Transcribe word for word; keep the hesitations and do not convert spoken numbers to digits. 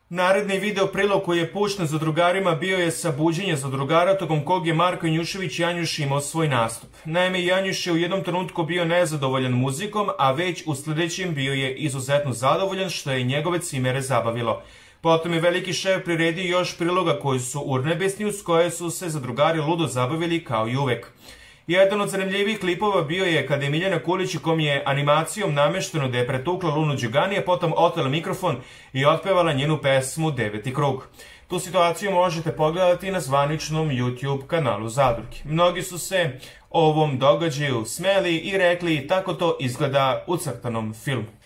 Naredni video prilog koji je pušten zadrugarima bio je sa buđenja zadrugara tokom kog je Marko Janjušević Janjuš imao svoj nastup. Naime, Janjuš je u jednom trenutku bio nezadovoljan muzikom, a već u sljedećem bio je izuzetno zadovoljan, što je njegove cimere zabavilo. Potom je veliki šef priredio još priloga koji su urnebesni, uz koje su se zadrugari ludo zabavili kao i uvek. Jedan od zanimljivih klipova bio je kada je Miljana Kulić, kom je animacijom namešteno da je pretukla Lunu Đugani, a potom otela mikrofon i otpevala njenu pesmu Deveti krug. Tu situaciju možete pogledati na zvaničnom YouTube kanalu Zadruge. Mnogi su se ovom događaju smeli i rekli tako to izgleda u crtanom filmu.